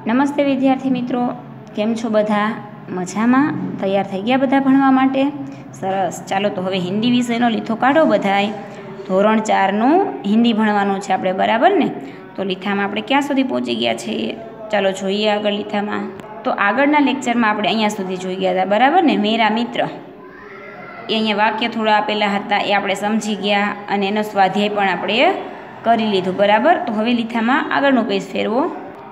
નમસ્તે વિદ્યાર્થી મિત્રો, કેમ છો બધા? મજામાં? તૈયાર થઈ ગયા બધા ભણવા માટે? સરસ. ચાલો તો હવે હિન્દી વિષયનો લીથો કાઢો બધાય. ધોરણ 4નું હિન્દી ભણવાનું છે આપણે, બરાબર ને? તો લીથામાં આપણે ક્યાં સુધી પહોંચી ગયા છીએ? ચાલો જોઈએ આગળ લીથામાં. તો આગળના લેક્ચરમાં આપણે અહીંયા સુધી જોઈ ગયા હતા, બરાબર ને? મેરા મિત્ર, એ અહીંયા વાક્ય થોડા આપેલા હતા, એ આપણે સમજી ગયા અને એનો સ્વાધ્યાય પણ આપણે કરી લીધું, બરાબર? તો હવે લીથામાં આગળનું પેજ ફેરવો.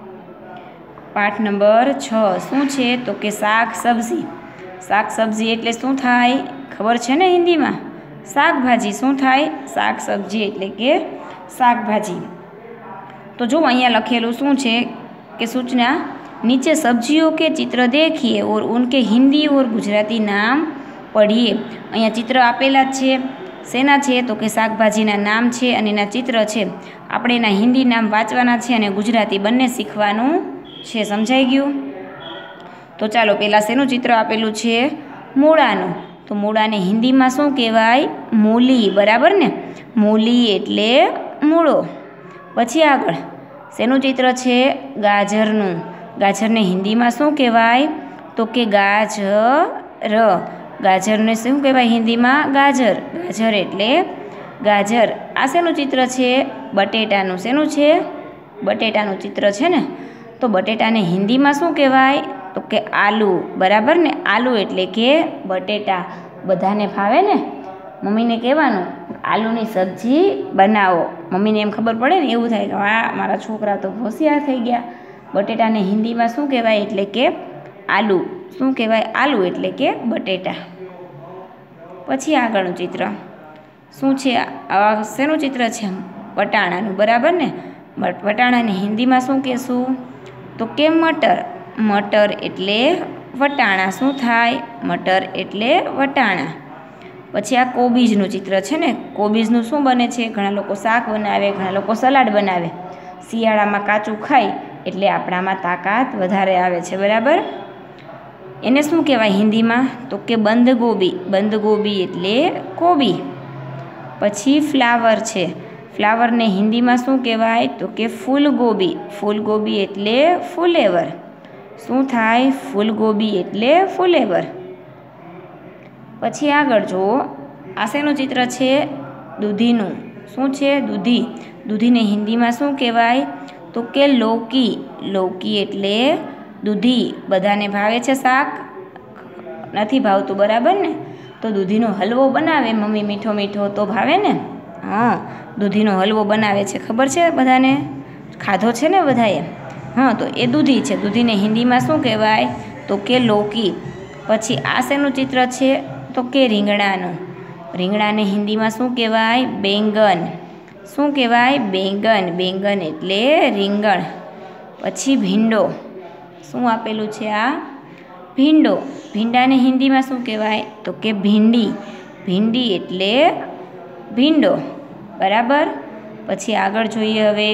પાઠ નંબર 6 શું છે? તો કે શાક સબ્જી. શાક સબ્જી એટલે શું થાય? ખબર છે ને હિન્દીમાં? શાકભાજી. શું થાય? શાક સબ્જી એટલે કે શાકભાજી. તો જો અહીંયા લખેલું શું છે કે सूचना, नीचे सब्जियों के चित्र देखिए और उनके हिंदी और गुजराती नाम पढ़िए. અહીંયા ચિત્ર આપેલા જ છે. શેના છે? તો કે શાકભાજીના નામ છે અને એના ચિત્ર છે. આપણે એના હિન્દી નામ વાંચવાના છે અને ગુજરાતી બંને શીખવાનું છે. સમજાઈ ગયું? તો ચાલો પહેલાં શેનું ચિત્ર આપેલું છે? મૂળાનું. તો મૂળાને હિન્દીમાં શું કહેવાય? મૂલી, બરાબર ને? મૂલી એટલે મૂળો. પછી આગળ શેનું ચિત્ર છે? ગાજરનું. ગાજરને હિન્દીમાં શું કહેવાય? તો કે ગાજર. ગાજરને શું કહેવાય હિન્દીમાં? ગાજર. ગાજર એટલે ગાજર. આ શેનું ચિત્ર છે? બટેટાનું. શેનું છે? બટેટાનું ચિત્ર છે ને? તો બટેટાને હિન્દીમાં શું કહેવાય? તો કે આલુ, બરાબર ને? આલુ એટલે કે બટેટા. બધાને ભાવે ને? મમ્મીને કહેવાનું આલુની સબ્જી બનાવો. મમ્મીને એમ ખબર પડે ને, એવું થાય કે વાહ, મારા છોકરા તો હોશિયાર થઈ ગયા. બટેટાને હિન્દીમાં શું કહેવાય? એટલે કે આલુ. શું કહેવાય? આલુ એટલે કે બટેટા. પછી આગળનું ચિત્ર શું છે? શેનું ચિત્ર છે? વટાણાનું, બરાબર ને? વટાણાને હિન્દીમાં શું કહેશું? તો કે મટર. મટર એટલે વટાણા. શું થાય? મટર એટલે વટાણા. પછી આ કોબીજનું ચિત્ર છે ને? કોબીજનું શું બને છે? ઘણા લોકો શાક બનાવે, ઘણા લોકો સલાડ બનાવે. શિયાળામાં કાચું ખાય એટલે આપણામાં તાકાત વધારે આવે છે, બરાબર? એને શું કહેવાય હિન્દીમાં? તો કે બંધગોબી. બંધગોબી એટલે કોબી. પછી ફ્લાવર છે. ફ્લાવરને હિન્દીમાં શું કહેવાય? તો કે ફૂલગોબી. ફૂલગોબી એટલે ફુલેવર. શું થાય? ફૂલગોબી એટલે ફુલેવર. પછી આગળ જુઓ, આ શેનું ચિત્ર છે? દૂધીનું. શું છે? દૂધી. દૂધીને હિન્દીમાં શું કહેવાય? તો કે લૌકી. લૌકી એટલે દૂધી. બધાને ભાવે છે શાક? નથી ભાવતું, બરાબર ને? તો દૂધીનો હલવો બનાવે મમ્મી, મીઠો મીઠો, તો ભાવે ને? હા, દૂધીનો હલવો બનાવે છે, ખબર છે બધાને? ખાધો છે ને બધાએ? હા, તો એ દૂધી છે. દૂધીને હિન્દીમાં શું કહેવાય? તો કે લૌકી. પછી આ શેનું ચિત્ર છે? તો કે રીંગણાનું. રીંગણાને હિન્દીમાં શું કહેવાય? બેંગન. શું કહેવાય? બેંગન. બેંગન એટલે રીંગણ. પછી ભીંડો. શું આપેલું છે આ? ભીંડો. ભીંડાને હિન્દીમાં શું કહેવાય? તો કે ભીંડી. ભીંડી એટલે ભીંડો, બરાબર? પછી આગળ જોઈએ હવે.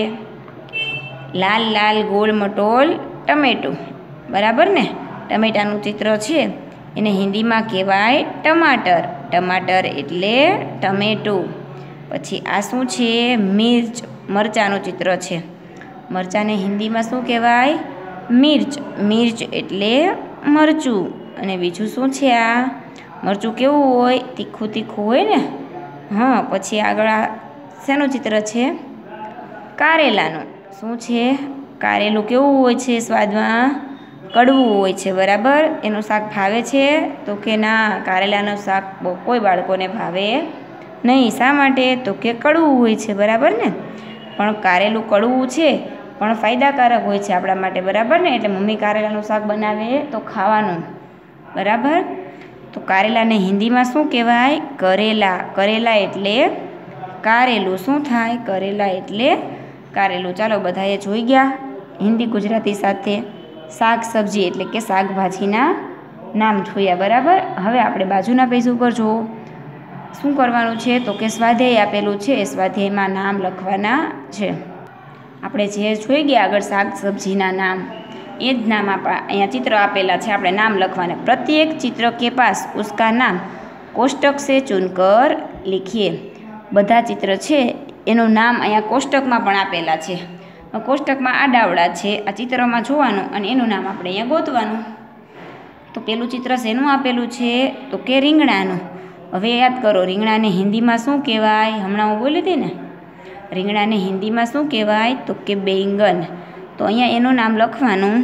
લાલ લાલ ગોળ મટોલ ટમેટું, બરાબર ને? ટમેટાનું ચિત્ર છે, એને હિન્દીમાં કહેવાય ટમાટર. ટમાટર એટલે ટમેટું. પછી આ શું છે? મિર્ચ. મરચાંનું ચિત્ર છે. મરચાંને હિન્દીમાં શું કહેવાય? મિર્ચ. મિર્ચ એટલે મરચું. અને બીજું શું છે આ? મરચું કેવું હોય? તીખું તીખું હોય ને? હા. પછી આગળ આ શેનું ચિત્ર છે? કારેલાનું. શું છે? કારેલું કેવું હોય છે સ્વાદમાં? કડવું હોય છે, બરાબર? એનું શાક ભાવે છે? તો કે ના, કારેલાનું શાક કોઈ બાળકોને ભાવે નહીં. શા માટે? તો કે કડવું હોય છે, બરાબર ને? પણ કારેલું કડવું છે પણ ફાયદાકારક હોય છે આપણા માટે, બરાબર ને? એટલે મમ્મી કારેલાનું શાક બનાવે તો ખાવાનું, બરાબર? તો કારેલાને હિન્દીમાં શું કહેવાય? કરેલા. કરેલા એટલે કારેલું. શું થાય? કરેલા એટલે કારેલું. ચાલો બધાએ જોઈ ગયા હિન્દી ગુજરાતી સાથે. શાક સબ્જી એટલે કે શાકભાજીના નામ જોયા, બરાબર? હવે આપણે બાજુના પેજ ઉપર જુઓ શું કરવાનું છે? તો કે સ્વાધ્યાય આપેલું છે. સ્વાધ્યાયમાં નામ લખવાના છે. આપણે જે જોઈ ગયા આગળ શાક સબ્જીના નામ, એ જ નામ અહીંયા ચિત્ર આપેલા છે, આપણે નામ લખવાના. પ્રત્યેક ચિત્ર કે પાસ ઉસકા નામ કોષ્ટક સે ચુનકર લીખીએ. બધા ચિત્ર છે એનું નામ અહીંયા કોષ્ટકમાં પણ આપેલા છે. કોષ્ટકમાં આડાવડા છે, આ ચિત્રમાં જોવાનું અને એનું નામ આપણે અહીંયા ગોતવાનું. તો પેલું ચિત્ર શેનું આપેલું છે? તો કે રીંગણાનું. હવે યાદ કરો, રીંગણાને હિન્દીમાં શું કહેવાય? હમણાં હું બોલી હતી ને, રીંગણાને હિન્દીમાં શું કહેવાય? તો કે બેંગન. તો અહીંયા એનું નામ લખવાનું.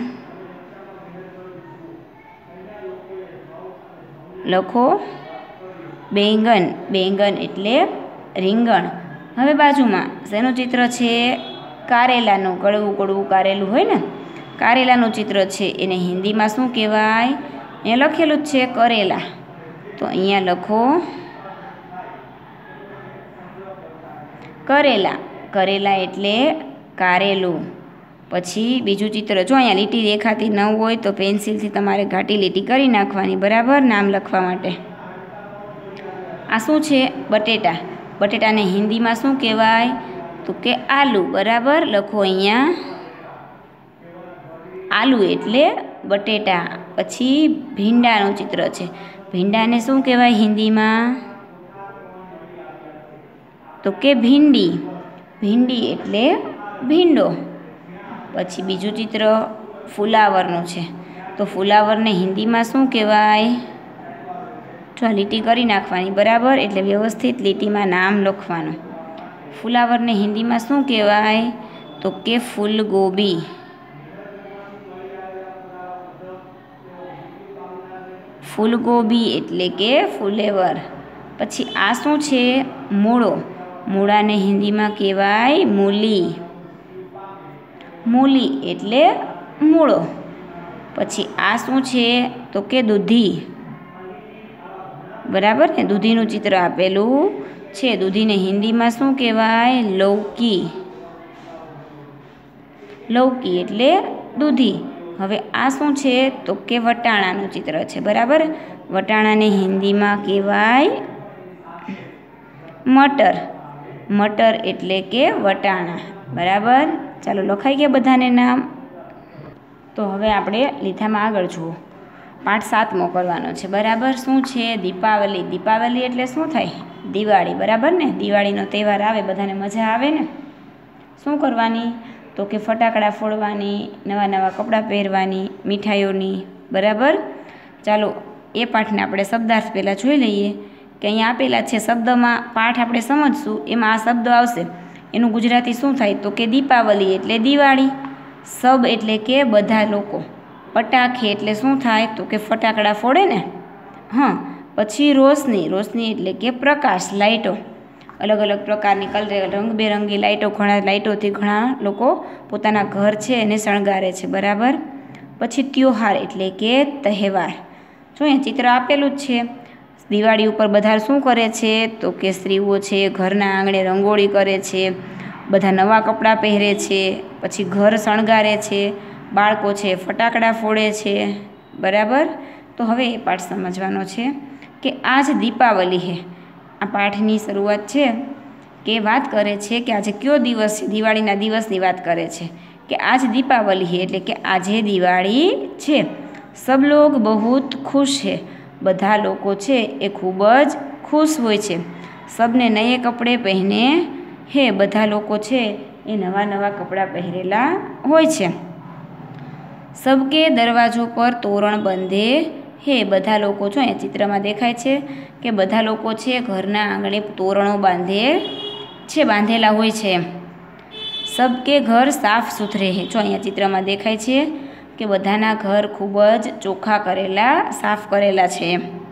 લખો બેંગન. બેંગન એટલે રીંગણ. હવે બાજુમાં શેનું ચિત્ર છે? કારેલાનું. કડવું કડવું કારેલું હોય ને, કારેલાનું ચિત્ર છે. એને હિન્દીમાં શું કહેવાય? એ લખેલું જ છે કરેલા. તો અહીંયા લખો કરેલા. કરેલા એટલે કારેલું. પછી બીજું ચિત્ર જો, અહીંયા લીટી દેખાતી ન હોય તો પેન્સિલથી તમારે ઘાટી લીટી કરી નાખવાની, બરાબર, નામ લખવા માટે. આ શું છે? બટેટા. બટેટાને હિન્દીમાં શું કહેવાય? તો કે આલુ. બરાબર, લખો અહીંયા આલુ એટલે બટેટા. પછી ભીંડાનું ચિત્ર છે. ભીંડાને શું કહેવાય હિન્દીમાં? તો કે ભીંડી. ભીંડી એટલે ભીંડો. પછી બીજું ચિત્ર ફુલાવરનું છે. તો ફુલાવરને હિન્દીમાં શું કહેવાય? જો લીટી કરી નાખવાની, બરાબર, એટલે વ્યવસ્થિત લીટીમાં નામ લખવાનું. ફુલાવરને હિન્દીમાં શું કહેવાય? તો કે ફૂલગોબી. ફૂલગોબી એટલે કે ફુલેવર. પછી આ શું છે? મૂળો. મૂળાને હિન્દીમાં કહેવાય મૂલી. મૂલી એટલે મૂળો. પછી આ શું છે? તો કે દૂધી. બરાબર ને, દૂધીનું ચિત્ર આપેલું છે. દૂધીને હિન્દીમાં શું કહેવાય? લૌકી. લૌકી એટલે દૂધી. હવે આ શું છે? તો કે વટાણાનું ચિત્ર છે. બરાબર, વટાણાને હિન્દીમાં કહેવાય મટર. મટર એટલે કે વટાણા. બરાબર, ચાલો લખાઈ ગયા બધાને નામ. તો હવે આપણે લીધામાં આગળ જુઓ. પાઠ 7મો કરવાનો છે. બરાબર, શું છે? દીપાવલી. દીપાવલી એટલે શું થાય? દિવાળી. બરાબર ને, દિવાળીનો તહેવાર આવે, બધાને મજા આવે ને. શું કરવાની? તો કે ફટાકડા ફોડવાની, નવા નવા કપડાં પહેરવાની, મીઠાઈઓની. બરાબર, ચાલો એ પાઠને આપણે શબ્દાર્થ પહેલાં જોઈ લઈએ કે અહીંયા આપેલા છે શબ્દમાં. પાઠ આપણે સમજશું, એમાં આ શબ્દ આવશે. એનું ગુજરાતી શું થાય? તો કે દીપાવલી એટલે દિવાળી. સબ એટલે કે બધા લોકો. પટાખે એટલે શું થાય? તો કે ફટાકડા ફોડે ને. હા, પછી રોશની. રોશની એટલે કે પ્રકાશ, લાઇટો. અલગ અલગ પ્રકારની રંગબેરંગી લાઇટો, ઘણા લાઇટોથી ઘણા લોકો પોતાના ઘર છે એને શણગારે છે. બરાબર, પછી ત્યોહાર એટલે કે તહેવાર. જો અહીંયા ચિત્ર આપેલું જ છે. દિવાળી ઉપર બધા શું કરે છે? તો કે સ્ત્રીઓ છે ઘરના આંગણે રંગોળી કરે છે, બધા નવા કપડાં પહેરે છે, પછી ઘર શણગારે છે, બાળકો છે ફટાકડા ફોડે છે. બરાબર, તો હવે એ પાઠ સમજવાનો છે કે આજ દીપાવલી હે. આ પાઠની શરૂઆત છે કે વાત કરે છે કે આજે કયો દિવસ છે? દિવાળીના દિવસની વાત કરે છે કે આજ દીપાવલી હે એટલે કે આજે દિવાળી છે. સબ લોગ બહુત ખુશ હે. બધા લોકો છે એ ખૂબ જ ખુશ હોય છે. સબને નયે કપડે પહેને હે. બધા લોકો છે એ નવા નવા કપડાં પહેરેલા હોય છે. સબકે દરવાજો પર તોરણ બંધે હે. બધા લોકો જો અહીંયા ચિત્રમાં દેખાય છે કે બધા લોકો છે ઘરના આંગણે તોરણો બાંધેલા હોય છે. સબકે ઘર સાફ સુથરે હે. જો અહીંયા ચિત્રમાં દેખાય છે કે બધાના ઘર ખૂબ જ ચોખ્ખા કરેલા, સાફ કરેલા છે.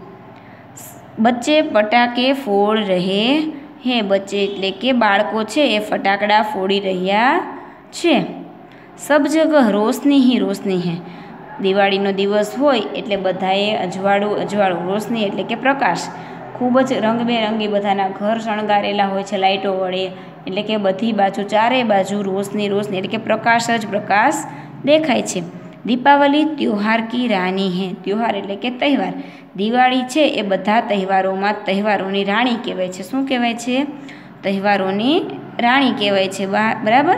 બચ્ચે પટાકે ફોડ રહે હે. બચ્ચે એટલે કે બાળકો છે એ ફટાકડા ફોડી રહ્યા છે. સબ જગહ રોશની હી રોશની હે. દિવાળીનો દિવસ હોય એટલે બધાએ અજવાળું અજવાળું. રોશની એટલે કે પ્રકાશ. ખૂબ જ રંગબેરંગી બધાના ઘર શણગારેલા હોય છે લાઇટો વડે. એટલે કે બધી બાજુ, ચારે બાજુ રોશની રોશની એટલે કે પ્રકાશ જ પ્રકાશ દેખાય છે. દીપાવલી ત્યોહાર કી રાની હે. ત્યોહાર એટલે કે તહેવાર. દિવાળી છે એ બધા તહેવારોમાં તહેવારોની રાણી કહેવાય છે. શું કહેવાય છે? તહેવારોની રાણી કહેવાય છે. બરાબર.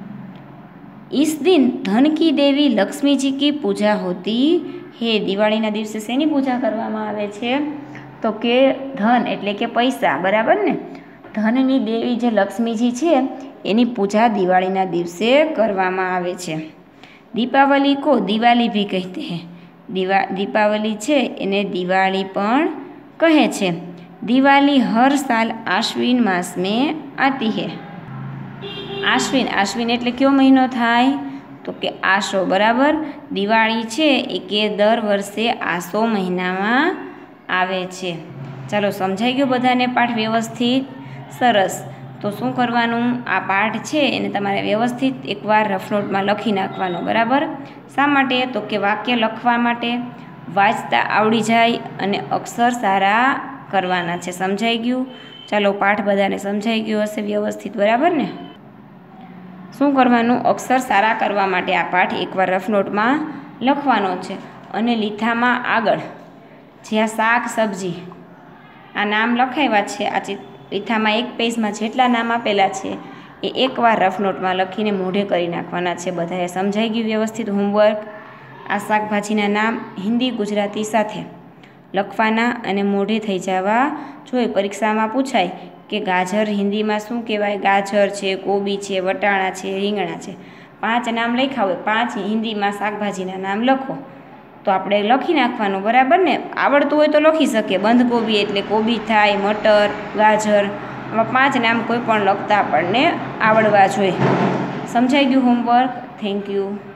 इस दिन धन की देवी लक्ष्मी जी की पूजा होती है. દિવાળીના દિવસે શેની પૂજા કરવામાં આવે છે? તો કે ધન એટલે કે પૈસા. બરાબર ને, ધનની દેવી જે લક્ષ્મીજી છે એની પૂજા દિવાળીના દિવસે કરવામાં આવે છે। દીપાવલી કો દિવાળી ભી કહેતે હૈ, દીપાવલી છે એને દિવાળી પણ કહે છે। દિવાળી હર સાલ આશ્વિન માસ में आती है। આશ્વિન એટલે કયો મહિનો થાય? તો કે આસો, બરાબર। દિવાળી છે એ કે દર વર્ષે આસો મહિનામાં આવે છે। ચાલો, સમજાઈ ગયો બધાને પાઠ વ્યવસ્થિત? સરસ। તો શું કરવાનું? આ પાઠ છે એને તમારે વ્યવસ્થિત એકવાર રફ નોટમાં લખી નાખવાનો, બરાબર। શા માટે? તો કે વાક્ય લખવા માટે, વાંચતા આવડી જાય અને અક્ષર સારા કરવાના છે। સમજાઈ ગયું? ચાલો, પાઠ બધાને સમજાઈ ગયો હશે વ્યવસ્થિત, બરાબર ને? શું કરવાનું? અક્ષર સારા કરવા માટે આ પાઠ એકવાર રફ નોટમાં લખવાનો છે અને લીથામાં આગળ જ્યાં શાક સબ્જી આ નામ લખાવ્યા છે, આ લીથામાં એક પેજમાં જેટલા નામ આપેલા છે એ એકવાર રફ નોટમાં લખીને મોઢે કરી નાખવાના છે। બધાએ સમજાઈ ગયું વ્યવસ્થિત હોમવર્ક? આ શાકભાજીના નામ હિન્દી ગુજરાતી સાથે લખવાના અને મોઢે થઈ જવા જોઈએ। પરીક્ષામાં પૂછાય કે ગાજર હિન્દીમાં શું કહેવાય? ગાજર છે, કોબી છે, વટાણા છે, રીંગણા છે, 5 નામ લખ્યા હોય, 5 હિન્દીમાં શાકભાજીના નામ લખો તો આપણે લખી નાખવાનું, બરાબર ને? આવડતું હોય તો લખી શકીએ। બંધકોબી એટલે કોબી થાય, મટર, ગાજર, આવા 5 નામ કોઈ પણ લખતા આપણને આવડવા જોઈએ। સમજાઈ ગયું હોમવર્ક? Thank you.